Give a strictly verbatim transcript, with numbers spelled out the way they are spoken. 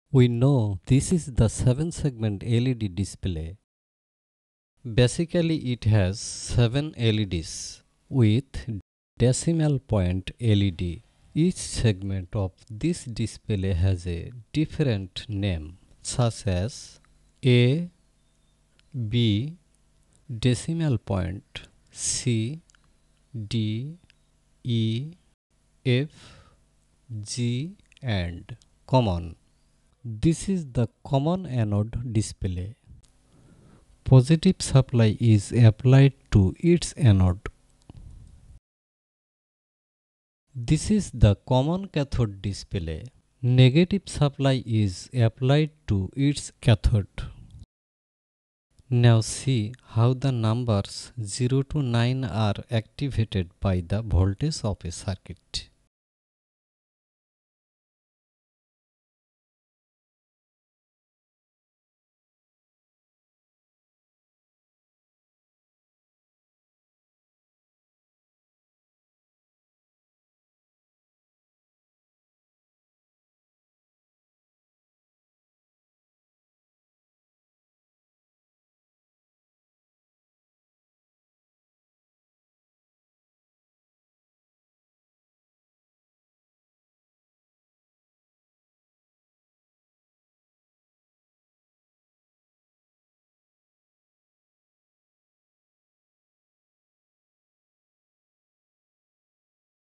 We know this is the seven segment L E D display. Basically, it has seven L E Ds with decimal point L E D. Each segment of this display has a different name, such as A, B, decimal point, C, D, E, F, G, and common. This is the common anode display. Positive supply is applied to its anode. This is the common cathode display. Negative supply is applied to its cathode. Now see how the numbers zero to nine are activated by the voltage of a circuit.